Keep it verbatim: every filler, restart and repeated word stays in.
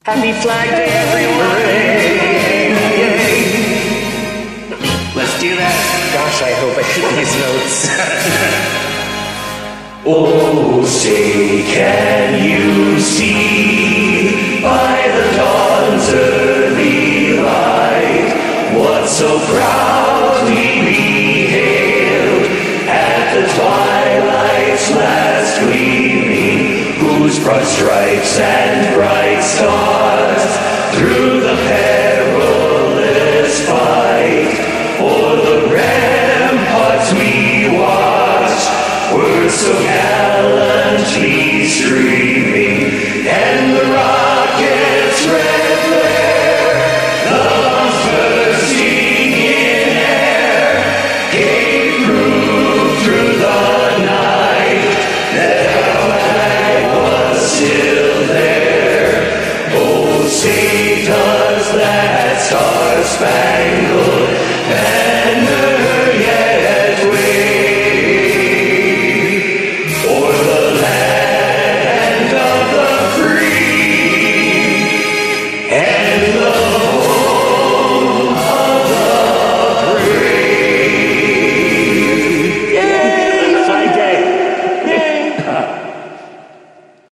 Happy Flag Day, everyone! Let's do that. Gosh, I hope I hit these notes. Oh, say, can you see by the dawn's early light what so proudly we hailed at the twilight's last gleaming, whose broad stripes and bright stars through the perilous fight o'er the ramparts we watched were so gallantly streaming, and the rocket's red flare, the bursting in air, gave proof through the night that our flag was still there. Oh, say does that star-spangled